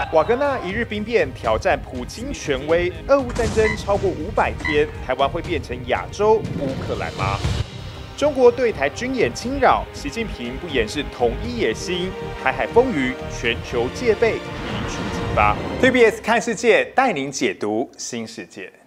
瓦格纳一日兵变挑战普京权威，俄乌战争超过500天，台湾会变成亚洲乌克兰吗？中国对台军演侵扰，习近平不掩饰统一野心，台海风雨，全球戒备一触即发。TBS 看世界，带您解读新世界。